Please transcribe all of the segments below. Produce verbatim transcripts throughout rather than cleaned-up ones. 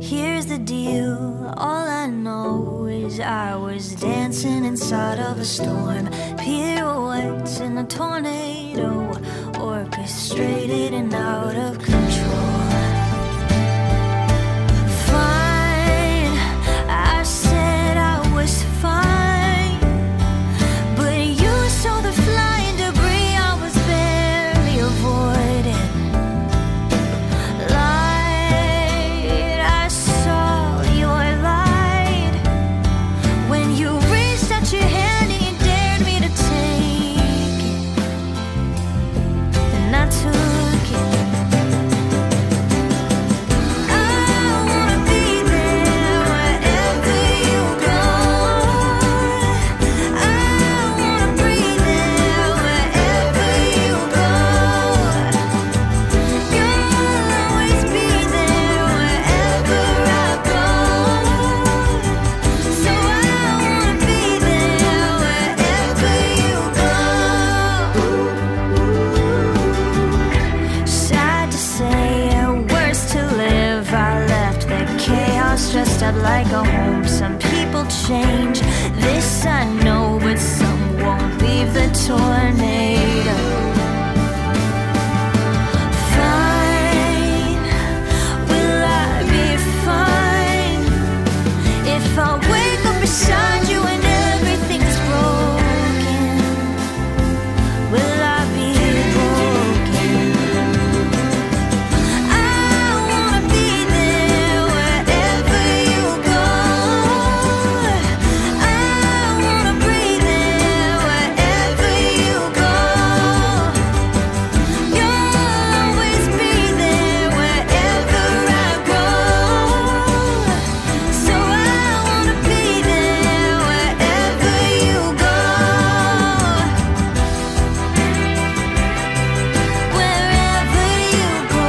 Here's the deal, all I know is I was dancing inside of a storm, pirouettes in a tornado, orchestrated and out of control. Fine, I said I was fine, but you saw the flying debris I was barely avoiding. Light, I saw your light when you reached out your hand and you dared me to take it, and I took it. Dressed up like a home. Some people change, this I know, but some won't leave the tornado. Fine, will I be fine if I wake up beside you and everything's broken? Will I be broken? I wanna be there wherever you go. I wanna breathe there wherever you go. You'll always be there wherever I go. So I wanna be there wherever you go. Wherever you go.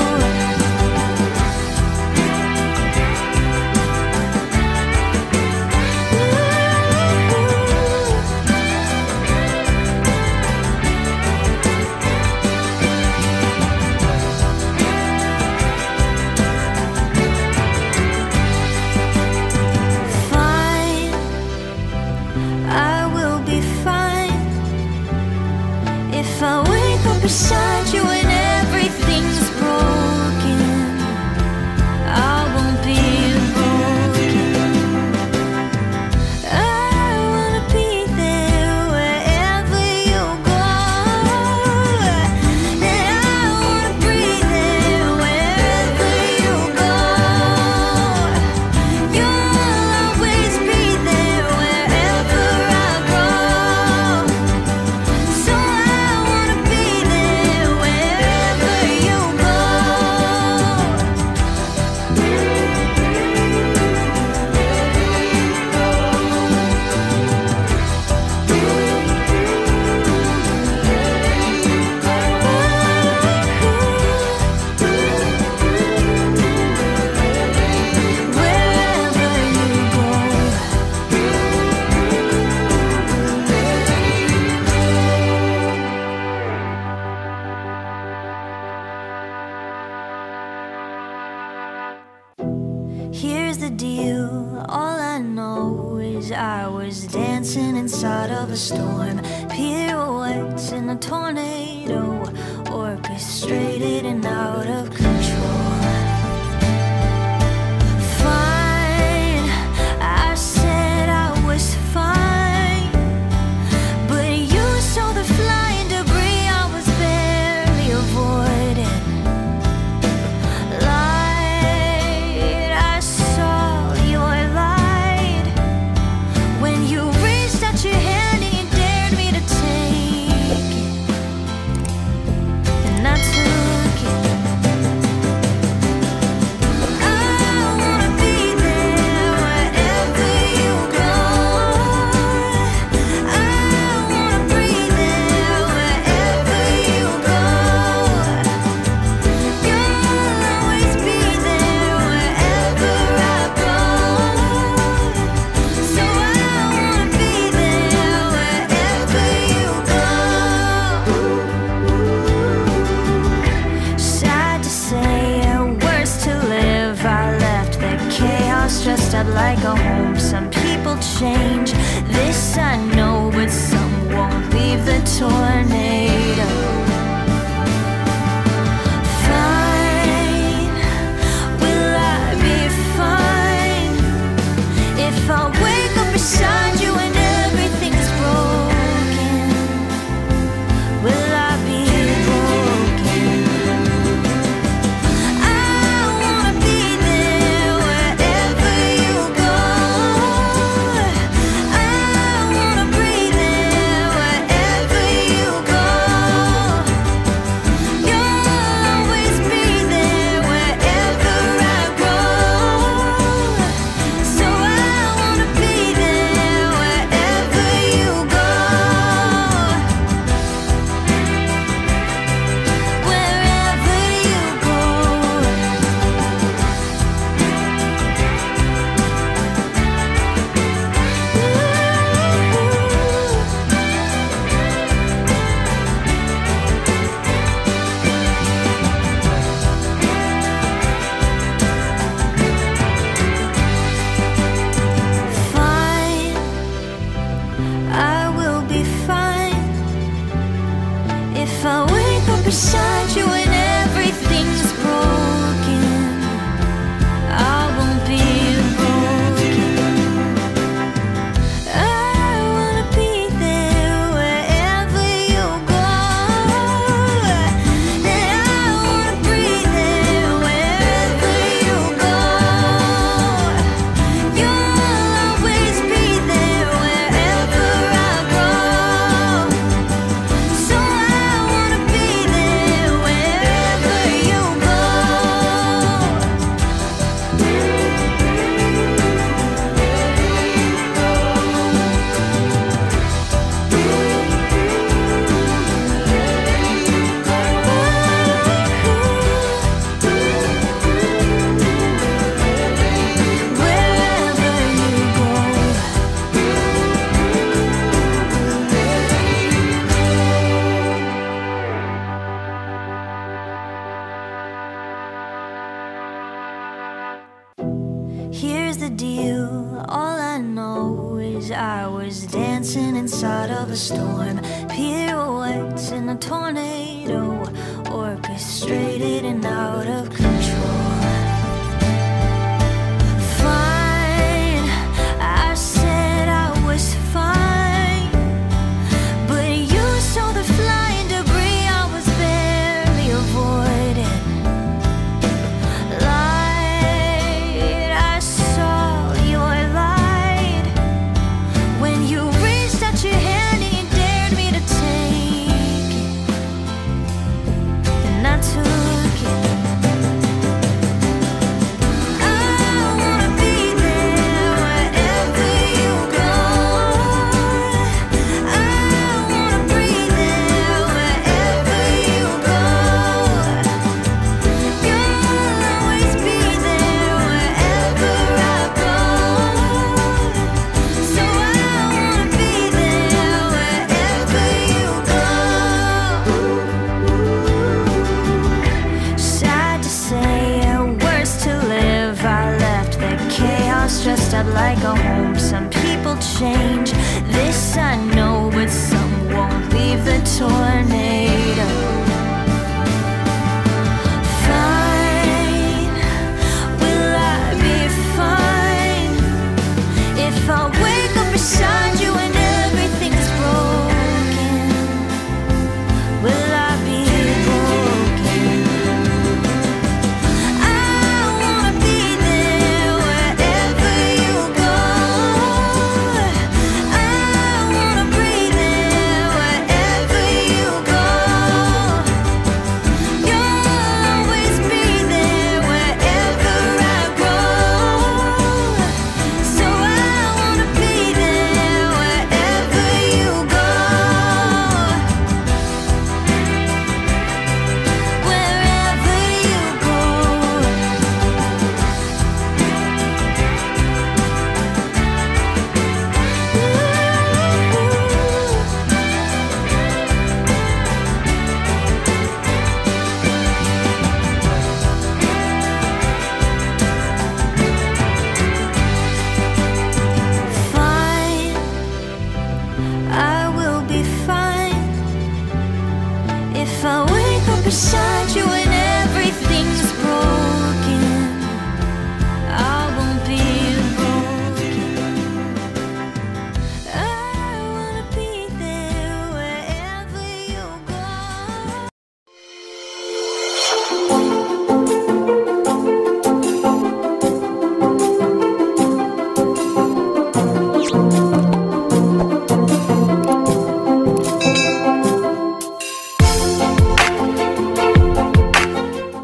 Fine, I will be fine if I wake up beside you and everything's broken. I won't be broken. I wanna be there wherever you go, and I wanna breathe there wherever you go. You'll always be there wherever I go. So I wanna be there wherever you go. Wherever you go. Here's the deal, all I know is I was dancing inside of a storm, pirouettes in a tornado, orchestrated and out of control. Fine, I said I was fine, but you saw the flying debris I was barely avoiding. Light, I saw your light when you reached out your hand and you dared me to take it, and I took it. chaos dressed up like a home. Some people change, this I know, but some won't leave the tornado. Fine, will I be fine if I wake up beside you and everything's broken? Will I be broken? I wanna be there wherever you go. I wanna breathe there wherever you go. You'll always be there wherever I go. So I wanna be there wherever you go. Wherever you go. Fine, I will be fine if I wake up beside you and everything's broken. I won't be broken. I wanna be there wherever you go. And I wanna breathe there wherever you go. You'll always be there wherever I go. So I wanna be there wherever you go. Wherever you go. Here's the deal, all I know is I was dancing inside of a storm. Pirouettes in a tornado, orchestrated and out of control. Fine, I said I was fine, but you saw the flying debris I was barely avoiding. Light, I saw your light when you reached out your hand and you dared me to take it, and I took it. I wanna be there wherever you go. I wanna breathe there wherever you go. You'll always be there wherever I go. So I wanna be there wherever you go. Sad to say, worse to live. I left the chaos dressed up like a home. Some people change, this I know, but some won't leave the tornado. Fine, will I be fine if I wake up beside you and everything's broken? Will I be broken? I wanna be there wherever you go. I wanna breathe there wherever you go. You'll always be there wherever I go. So I wanna be there If I wake up beside you